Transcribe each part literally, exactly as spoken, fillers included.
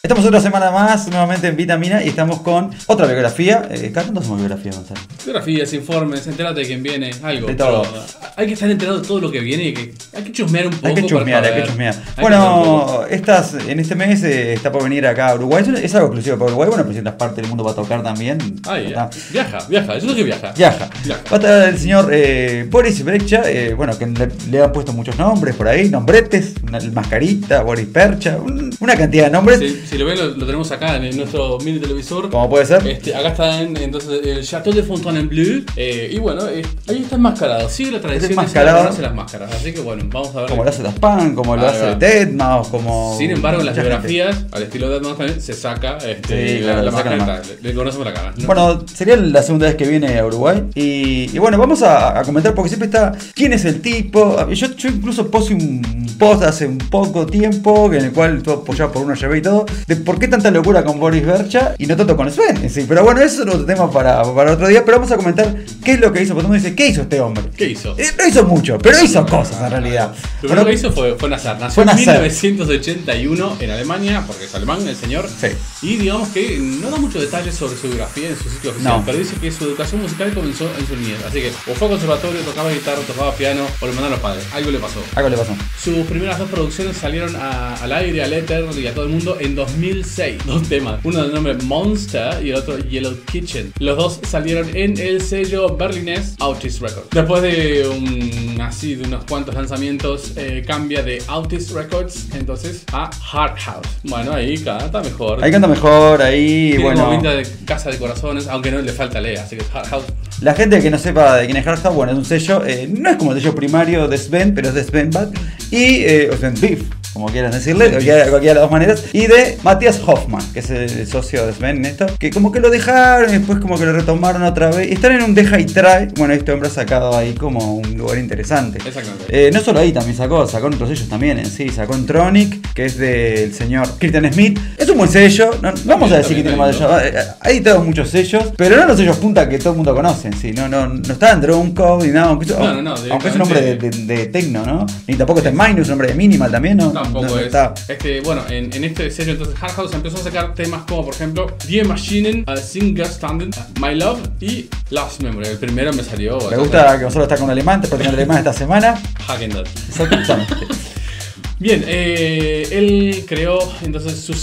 Estamos otra semana más, nuevamente en Vitamina, y estamos con otra biografía. Eh, ¿Cada cuánto hacemos biografía, Gonzalo? Biografías, informes, entérate de quién viene, algo. De todo. Hay que estar enterado de todo lo que viene y que hay que chusmear un poco. Hay que chusmear, para hay que chusmear. Hay bueno, que estas, en este mes eh, está por venir acá a Uruguay. Es algo exclusivo para Uruguay. Bueno, pues en otras partes del mundo va a tocar también. Ay, ya. Viaja, viaja, yo sé que viaja. Viaja. Viaja. Va a estar el señor eh, Boris Brejcha, eh, bueno, que le, le han puesto muchos nombres por ahí, nombretes, una mascarita, Boris Percha, un, una cantidad de nombres. Si, si lo ven, lo, lo tenemos acá en nuestro mini televisor. ¿Cómo puede ser? Este, acá está en, entonces el Chateau de Fontainebleau. Eh, y bueno, eh, ahí está enmascarado. Sigue la tradición de hacer las máscaras. Así que bueno, vamos a ver. Como lo hace Daft Punk, como lo hace deadmau, como. Sin embargo, en las biografías, al estilo de deadmau también se saca este, sí, claro, la, la máscara. máscara. Le, le conocemos la cara, ¿no? Bueno, sería la segunda vez que viene a Uruguay. Y, y bueno, vamos a, a comentar porque siempre está. ¿Quién es el tipo? Yo, yo incluso puse un post hace un poco tiempo en el cual todo apoyado por una llave y todo. De por qué tanta locura con Boris Brejcha y no tanto con Sven. Sí, pero bueno, eso es otro tema para, para otro día. Pero vamos a comentar qué es lo que hizo. Porque todo el mundo dice, ¿qué hizo este hombre? ¿Qué hizo? Eh, no hizo mucho, pero hizo cosas en realidad. Lo bueno, primero que hizo fue, fue nacer. Nació fue en nacer. mil novecientos ochenta y uno en Alemania, porque es alemán el señor. Sí. Y digamos que no da muchos detalles sobre su biografía en su sitio oficial, No. pero dice que su educación musical comenzó en su niñez. Así que o fue a conservatorio, tocaba guitarra, tocaba piano, o le mandaron los padres. Algo le pasó. Algo le pasó. Sus primeras dos producciones salieron a, al aire, al éter y a todo el mundo en dos mil seis. Dos temas. Uno del nombre Monster y el otro Yellow Kitchen. Los dos salieron en el sello berlinés Autis Records. Después de un así de unos cuantos lanzamientos, eh, cambia de Autis Records entonces a Hard House. Bueno, ahí canta mejor. Ahí canta mejor, ahí Tiene bueno. como pinta de casa de corazones, aunque no le falta Lea, así que es Hard House. La gente que no sepa de quién es Hard House, bueno, es un sello, eh, no es como el sello primario de Sven, pero es de Sven Bad y eh, o Sven Beef, como quieran decirle, cualquiera, cualquiera de las dos maneras, y de Matthias Hoffmann, que es el socio de Sven en esto, que como que lo dejaron y después como que lo retomaron otra vez. Están en un deja y trae. Bueno, este hombre ha sacado ahí como un lugar interesante. Exactamente. Eh, no solo ahí también sacó, sacó en otros sellos también en sí, sacó en Tronic, que es del señor Christian Smith. Es un buen sello, no, no vamos a decir que tiene más sellos, ha editado muchos sellos, pero no los sellos punta que todo el mundo conoce, sí, no, no, no está en Drum Code ni nada, aunque, No, no, no, aunque es un nombre de, de, de techno, ¿no? Ni tampoco está en Minus, un nombre de Minimal también, ¿no? Tampoco no, no es. está. Este, bueno, en, en este sello entonces Hard House empezó a sacar temas como por ejemplo Die Maschinen, uh, Singer Standing, uh, My Love y Last Memory. El primero me salió. Me gusta que Gonzalo está con un alemán, te practicando alemán esta semana. Häagen-Dazs. Exactamente. Bien, eh, él creó entonces su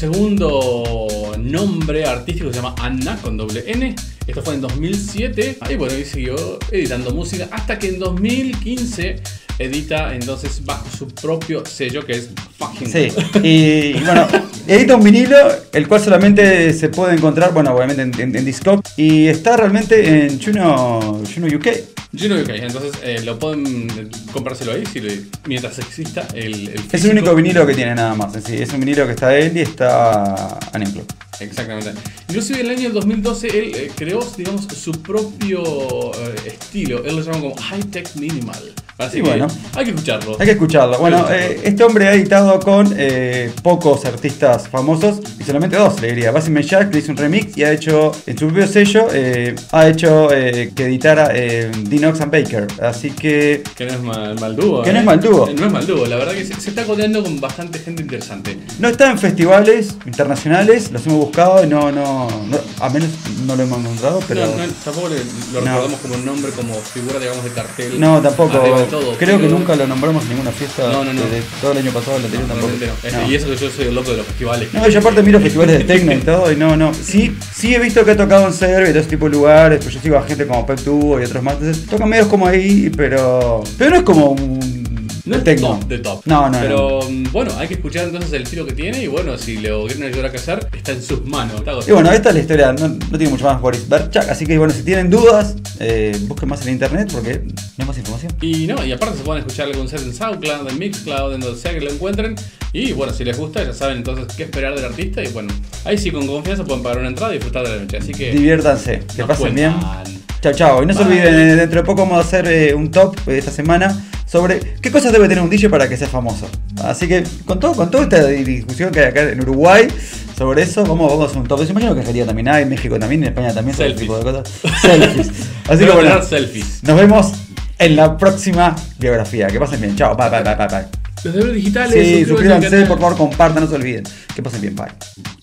segundo nombre artístico, se llama Anna con doble N. Esto fue en dos mil siete y bueno, y siguió editando música hasta que en dos mil quince edita entonces bajo su propio sello que es Fucking. Sí, y, y bueno, edita un vinilo, el cual solamente se puede encontrar, bueno, obviamente en, en, en Discogs, y está realmente en Juno, Juno U K. Juno U K, entonces eh, lo pueden comprárselo ahí si le, mientras exista el, el Es el único vinilo que tiene nada más, sí, es un vinilo que está él y está Unemployed. Exactamente. Inclusive en el año dos mil doce él eh, creó, digamos, su propio eh, estilo. Él lo llama como High Tech Minimal. Así Y que bueno, hay que escucharlo. Hay que escucharlo. Bueno, Hay que eh, escucharlo. este hombre ha editado con eh, pocos artistas famosos y solamente dos, le diría. Basim Jack le hizo un remix y ha hecho, en su propio sello, eh, ha hecho eh, que editara eh, Dinox and Baker. Así que. Que no es mal, mal dúo. Que eh. no es mal dúo. No es mal dúo, la verdad que se, se está codeando con bastante gente interesante. No está en festivales internacionales, los hemos buscado y no, no, no a menos no lo hemos encontrado, pero. No, no, tampoco le, lo No. recordamos como un nombre, como figura, digamos, de cartel. No, tampoco. Arriba de todo, Creo que pero- nunca lo nombramos en ninguna fiesta. No, no, no. Desde todo el año pasado, el anterior No, tampoco. realmente no. Este, No. Y eso que yo soy el loco de los festivales. No, yo aparte miro festivales de techno y todo, y no, no. Sí, sí he visto que ha tocado en Serbia y todo ese tipo de lugares, pues yo sigo a gente como Pep Tubo y otros más, entonces tocan medios como ahí, pero. Pero no es como un. No es techno. top de top. No, no, Pero mm, bueno, hay que escuchar entonces el estilo que tiene y bueno, si le quieren ayudar a crecer, está en sus manos. Está Y bueno, esta es la historia, no, no tiene mucho más Boris Brejcha, así que bueno, si tienen dudas, eh, busquen más en internet porque no hay más información. Y no, y aparte se pueden escuchar el concierto en SoundCloud, en Mixcloud, en donde sea que lo encuentren. Y bueno, si les gusta, ya saben entonces qué esperar del artista. Y bueno, ahí sí con confianza pueden pagar una entrada y disfrutar de la noche. Así que Diviértanse, que nos pasen bien. cuentan. Chao, chao. Y no se Bye. olviden, dentro de poco vamos a hacer eh, un top eh, esta semana sobre qué cosas debe tener un D J para que sea famoso. Así que con todo, con toda esta discusión que hay acá en Uruguay sobre eso, vamos, vamos a hacer un top. Yo imagino que en Argentina también hay, en México también, en España también, sobre ese tipo de cosas. Selfies. Así que Voy a bueno, tirar selfies. nos vemos en la próxima biografía. Que pasen bien. Chao, bye, bye, bye, bye, bye. Los deberes digitales. Sí, suscríbanse al suscríbanse, canal. por favor, compartan, no se olviden. Que pasen bien, bye.